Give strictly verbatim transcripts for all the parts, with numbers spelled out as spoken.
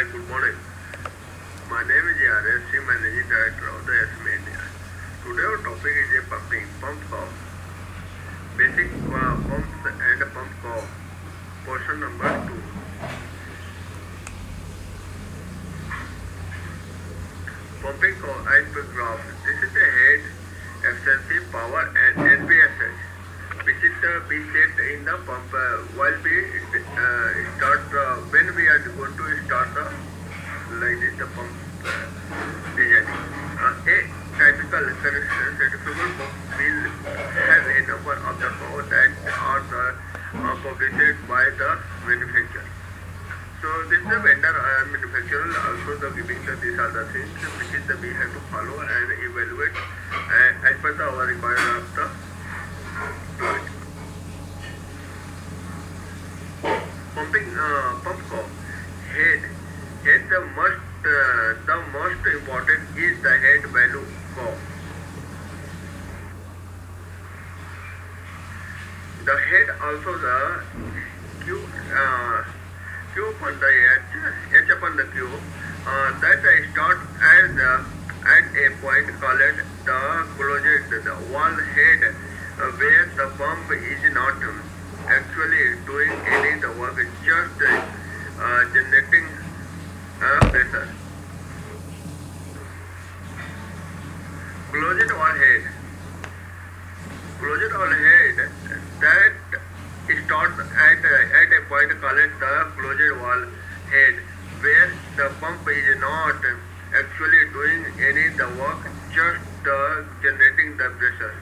Hi, good morning. My name is R S, Managing Director of the S M E India. Today our topic is a pumping, pump cow, basic uh, pumps and pump cow, portion number two. Pumping cow as per graph. This is the head, efficiency, power and N P S H, which is uh, be set in the pump uh, while we uh, start uh, when we are going to start the like this the pump uh, designing. Uh, a typical centrifugal pump will have a number of the cow that are the, uh, published by the manufacturer. So this is the vendor uh, manufacturer also the giving the these are the things which is the we have to follow and evaluate uh, as per the our requirement of the plant. Pumping uh, pump cow head head the most uh, the most important is the head value cow. The head also the Q uh, Q upon the H, H upon the Q, uh, that I start at the at a point called the closed the wall head, uh, where the pump is not actually doing any the work, just uh, generating uh, pressure. Closed wall head, closed wall head that starts at uh, at a point called the closed wall head, where the pump is not actually doing any the work, just uh, generating the pressure.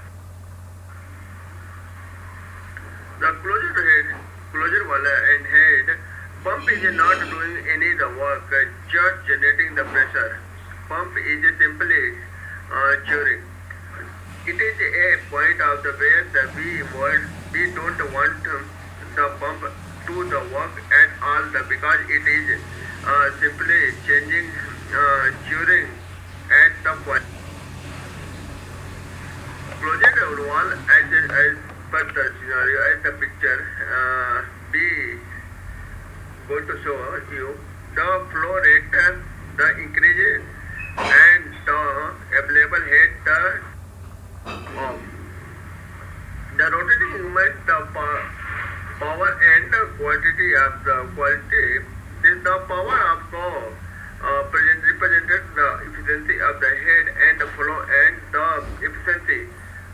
The closed head, closed wall and head pump is not doing any the work, just generating the pressure. Pump is simply uh, churning. It is a point of the where the we want we don't want the pump to the work at all the, because it is uh, simply changing uh, during at the point. Closed wall as, as per the scenario as the picture uh, we going to show you the flow rate, the increase and the available head the of the rotating movement, the power and the quantity of the quality. This the power of cow uh, present, represented the efficiency of the head and the flow and the efficiency.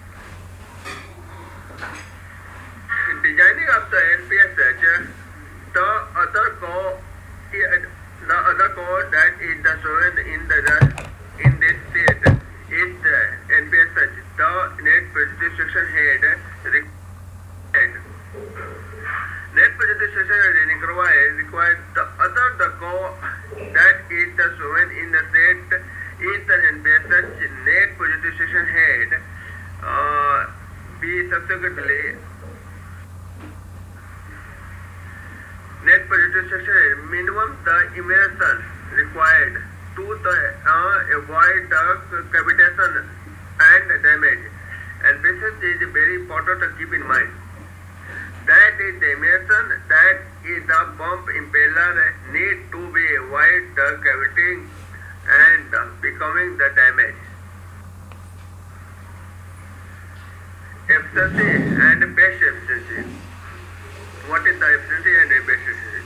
Designing of the N P S H, the other cow, the other cow that is the shown in the in this state is the N P S H, the net precipitation head required. Net precipitation head required required the other the cow that is the shown in the state is the N P S H net precipitation head. Uh, be subsequently net precipitation head minimum the immersion required to the, uh, avoid the cavitation and damage. And this is very important to keep in mind. That is the immersion, that is the pump impeller need to be avoid the cavity and becoming the damage. Efficiency and best efficiency. What is the efficiency and best efficiency?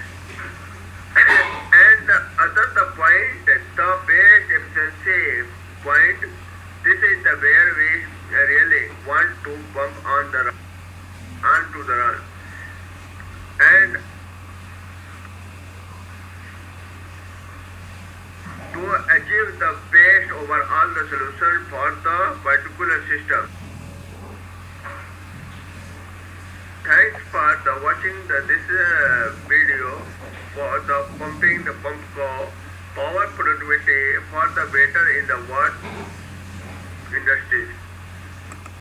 And the other the point, the best efficiency point, this is the where we really want to pump on the run, onto the run. And to achieve the best overall the solution for the particular system. Thanks for the watching the, this uh, video for the pumping the pump cow, power productivity for the better in the water industry.